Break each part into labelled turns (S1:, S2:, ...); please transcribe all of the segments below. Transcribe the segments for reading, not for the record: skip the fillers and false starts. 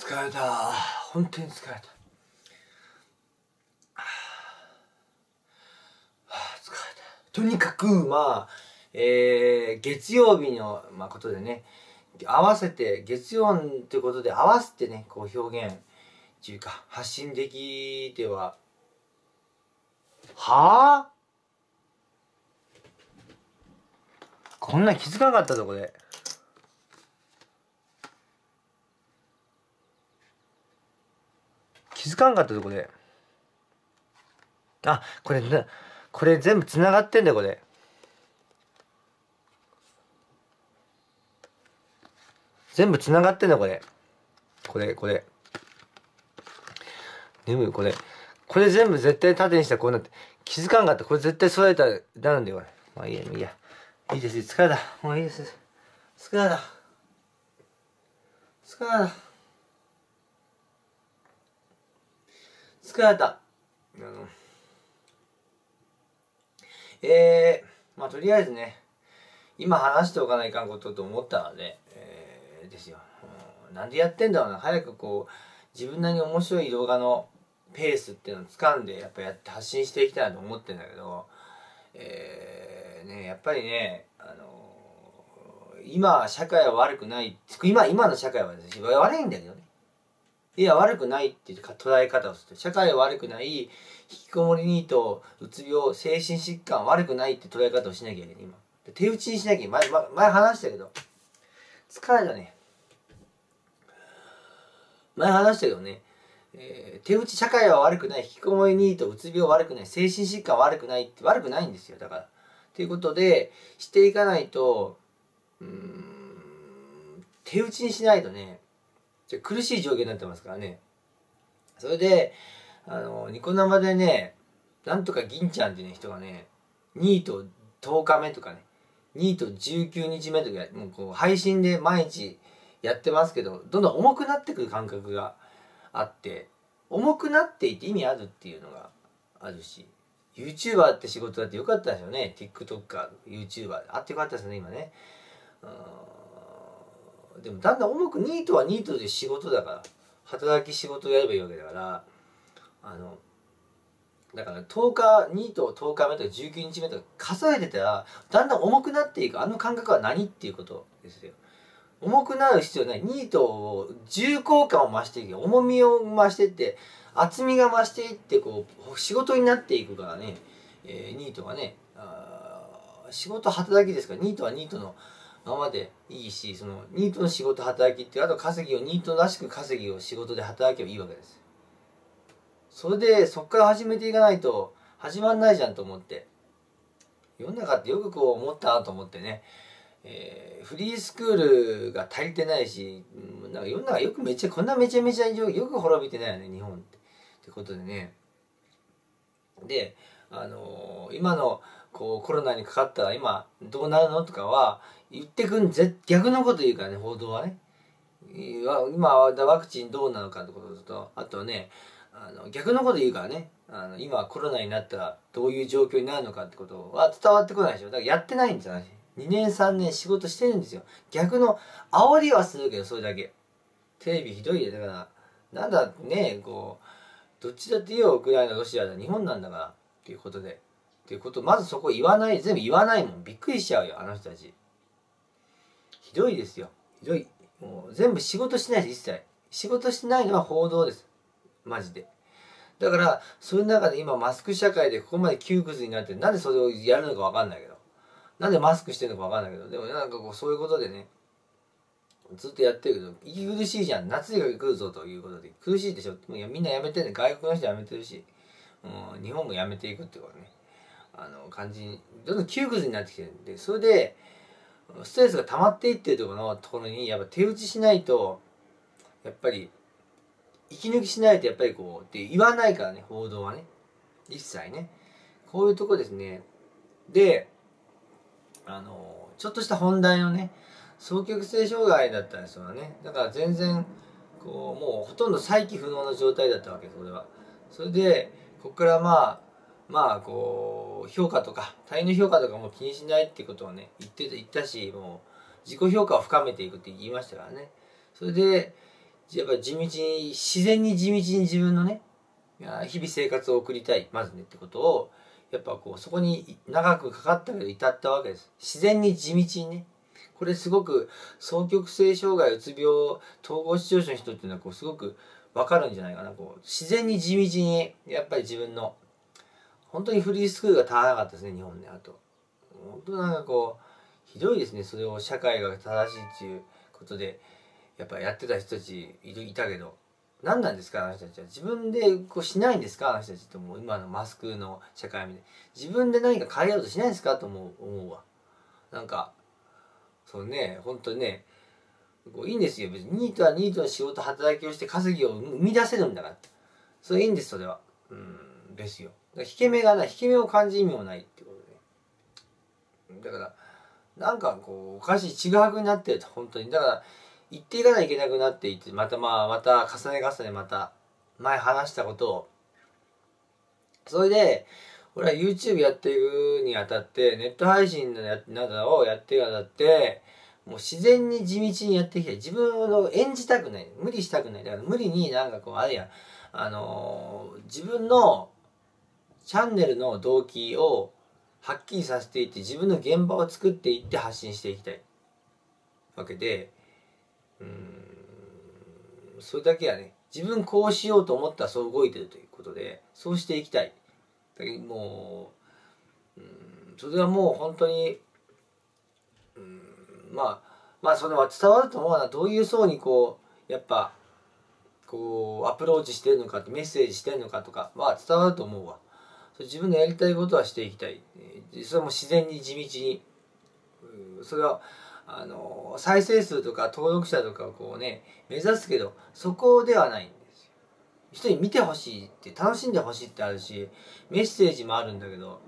S1: 疲れた。本当に疲れた。疲れた。とにかく月曜日の、ことでね、合わせて月曜ということで合わせてね、こう表現っていうか発信できてはこんなん気づかなかったぞこれ。気づかんかったぞこれ。これ全部つながってんだよこれ。全部つながってんだこれ。これ。でもこれ全部絶対縦にしたらこうなって。気づかんかった。これ絶対揃えたらなるんだよこれ。まあいいや、いいや。いいです。疲れた。もういいです。疲れた。とりあえずね、今話しておかないかんことと思ったので、ですよ。なんでやってんだろうな。早くこう、自分なりに面白い動画のペースっていうのを掴んで、やっぱやって発信していきたいなと思ってんだけど、やっぱりね、今、社会は悪くない。今の社会はですね、悪いんだけどね。いや、悪くないっていう捉え方をすると、社会は悪くない、引きこもりニート、うつ病、精神疾患悪くないって捉え方をしなきゃいけない、今。手打ちにしなきゃいけない。前話したけど、疲れたね。前話したけどね、手打ち社会は悪くない、引きこもりニート、うつ病悪くない、精神疾患悪くないって悪くないんですよ。だから。ということで、していかないと、手打ちにしないとね、苦しい状況になってますからね。それで、ニコ生でね、なんとか銀ちゃんっていう、ね、人がね、ニート10日目とかね、ニート19日目とか、もうこう配信で毎日やってますけど、どんどん重くなってくる感覚があって、重くなっていて意味あるっていうのがあるし、YouTuber って仕事だってよかったですよね。TikToker、YouTuber。あってよかったですね、今ね。でもだんだんニートはニートで仕事だから、働き仕事をやればいいわけだから、だから10日、ニート10日目とか19日目とか数えてたら、だんだん重くなっていく。あの感覚は何っていうことですよ。重くなる必要ない。ニートを重厚感を増していく。重みを増していって、厚みが増していって、こう、仕事になっていくからね、ニートがね、仕事働きですから、ニートはニートのままでいいし、その、ニートの仕事働きっていう、あと稼ぎを、ニートらしく稼ぎを仕事で働けばいいわけです。それで、そっから始めていかないと、始まんないじゃんと思って。世の中ってよくこう思ったなと思ってね。フリースクールが足りてないし、なんか世の中よくこんなめちゃめちゃよく滅びてないよね、日本って。ってことでね。で、今のこうコロナにかかったら今どうなるのとかは言ってくん逆のこと言うからね、報道はね。今ワクチンどうなのかってことと、あとね、逆のこと言うからね、今コロナになったらどういう状況になるのかってことは伝わってこないでしょ。だからやってないんですよね。2年3年仕事してるんですよ。逆の煽りはするけど、それだけ。テレビひどいで、だからなんだね、こうどっちだっていいよ、ウクライナロシアだ日本なんだからっていうことで、っていうことまずそこ言わない、全部言わないもん。びっくりしちゃうよ、あの人たち。ひどいですよ、ひどい。もう全部仕事してないです。一切仕事してないのは報道です、マジで。だからそういう中で今マスク社会でここまで窮屈になって、なんでそれをやるのか分かんないけど、なんでマスクしてるのか分かんないけど、でもなんかこうそういうことでね、ずっとやってるけど息苦しいじゃん。夏が来るぞということで苦しいでしょ。もうみんなやめてね、外国の人やめてるし、日本もやめていくってことね、感じにどんどん窮屈になってきてるんで、それでストレスが溜まっていってるところにやっぱ手打ちしないと、やっぱり息抜きしないと、やっぱりこうって言わないからね、報道はね、一切ね。こういうとこですね。で、ちょっとした本題のね、双極性障害だったんですよね。だから全然こうもうほとんど再起不能の状態だったわけです、これは。それでここからこう評価とか他人の評価とかも気にしないっていうことをね言ったし、もう自己評価を深めていくって言いましたからね。それでやっぱ地道に自然に地道に自分のね日々生活を送りたいまずねってことをやっぱこうそこに長くかかったけど至ったわけです。自然に地道にね。これすごく双極性障害うつ病統合失調症の人っていうのはこうすごく分かるんじゃないかな。こう自然に地道にやっぱり自分の本当にフリースクールが足らなかったですね日本ね。あと本当なんかこうひどいですね。それを社会が正しいっていうことでやっぱやってた人たちいたけど何なんですかあの人たちは。自分でこうしないんですかあの人たちって。もう今のマスクの社会で自分で何か変えようとしないんですかと思うわ。なんかそうね本当にねこういいんですよ。別にニートはニートの仕事働きをして稼ぎを生み出せるんだから。それいいんですそれは。ですよ。だから引け目がない、引け目を感じる意味もないってことで。だからなんかこうおかしいちぐはぐになってると本当に。だから言っていかないといけなくなっていってまた重ね重ねまた前話したことをそれで俺は YouTube やっていくにあたってネット配信などをやっていくにあたってもう自然に地道にやってきて自分を演じたくない無理したくない。だから無理になんかこうあれや自分のチャンネルの動機をはっきりさせていって自分の現場を作っていって発信していきたいわけでそれだけはね自分こうしようと思ったらそう動いてるということでそうしていきたい。だけどもうそれはもう本当にそれは伝わると思うな。どういう層にこうやっぱこうアプローチしてるのかってメッセージしてるのかとかは伝わると思うわ。自分のやりたいことはしていきたい。それも自然に地道にそれは再生数とか登録者とかをこうね目指すけどそこではないんですよ。人に見てほしいって楽しんでほしいってあるしメッセージもあるんだけど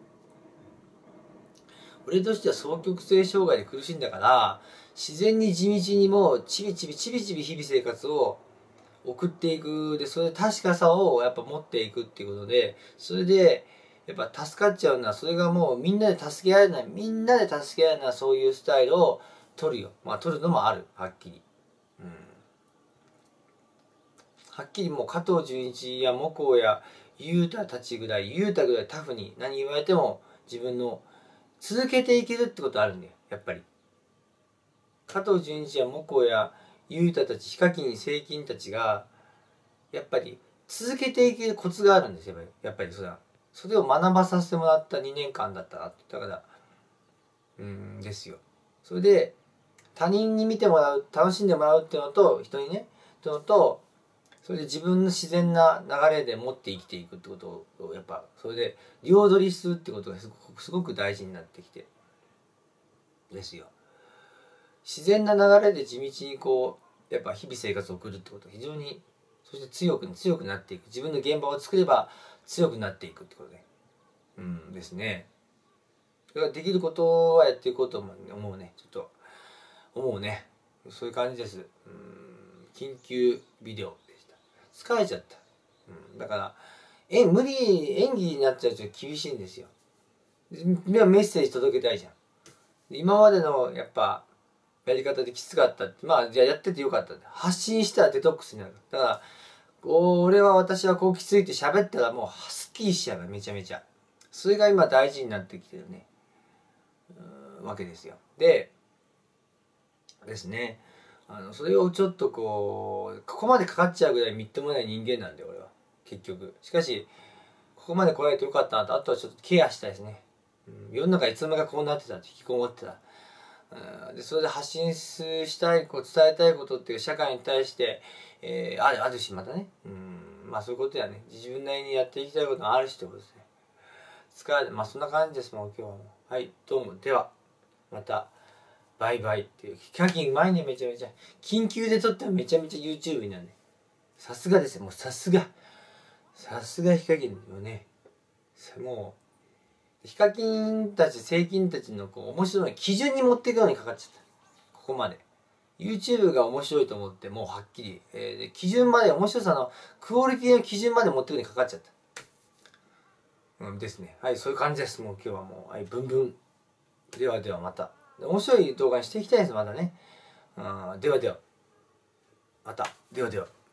S1: 俺としては双極性障害で苦しんだから自然に地道にもうちびちび日々生活を送っていく。でそれで確かさをやっぱ持っていくっていうことでそれでやっぱ助かっちゃうのはそれがもうみんなで助け合えないみんなで助け合えないそういうスタイルを取るよ。取るのもあるはっきり。はっきりもう加藤純一やモコや雄太たちぐらい雄太ぐらいタフに何言われても自分の続けていけるってことあるんだよやっぱり。加藤純一やモコや雄太たちヒカキンセイキンたちがやっぱり続けていけるコツがあるんですよやっぱりそれを学ばさせてもらった2年間だったなってだからですよ。それで他人に見てもらう楽しんでもらうっていうのと人にねっていうのとそれで自分の自然な流れで持って生きていくってことをやっぱそれで両取りするってことがすごく大事になってきてですよ。自然な流れで地道にこうやっぱ日々生活を送るってことは非常にそして強くなっていく。自分の現場を作れば強くなっていくってことでですね。だからできることはやっていこうと思うね。ちょっと思うね。そういう感じです。緊急ビデオでした。疲れちゃった。だから無理演技になっちゃうと厳しいんですよ。メッセージ届けたいじゃん。今までのやっぱやり方できつかったってじゃあやっててよかったって発信したらデトックスになる。だから私はこうきついって喋ったらもうスッキリしちゃうめちゃめちゃ。それが今大事になってきてるねわけですよ。でですねそれをちょっとここまでかかっちゃうぐらいみっともない人間なんで俺は結局。しかしここまで来られてよかったなとあとはちょっとケアしたいですね。世の中いつの間にかこうなってたって引きこもってた。でそれで発信したい伝えたいことっていう社会に対して、あるしまたねそういうことやね自分なりにやっていきたいことがあるしってことですね。疲れてそんな感じですもう今日ははいどうもではまたバイバイっていうヒカキン前にめちゃめちゃ緊急で撮ったらめちゃめちゃ YouTube になるね。さすがですよもうさすがヒカキンよね。もうヒカキンたちセイキンたちの面白い基準に持っていくようにかかっちゃったここまで YouTube が面白いと思ってもうはっきり、基準まで面白さのクオリティの基準まで持っていくようにかかっちゃったですね。はいそういう感じです。もう今日はもうはいブンブンではまた面白い動画にしていきたいですまだね。ではでは。 またではでは。